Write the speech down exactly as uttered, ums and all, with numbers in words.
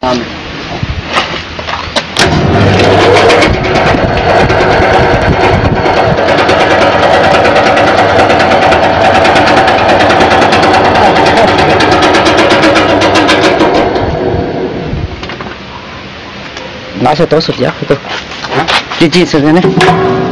Amen. Nasa to, Sofia. Ito. Ha? Yung jeans, ano?